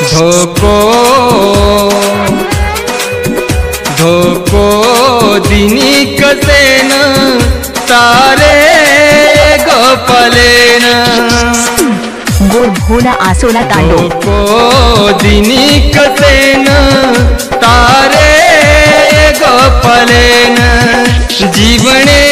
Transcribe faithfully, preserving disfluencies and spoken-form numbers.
धोको धोको दिनी कसेन तारे गोपलेन गोड आसोला तांडो धोको दिनी कसेन तारे गोपलेन जीवने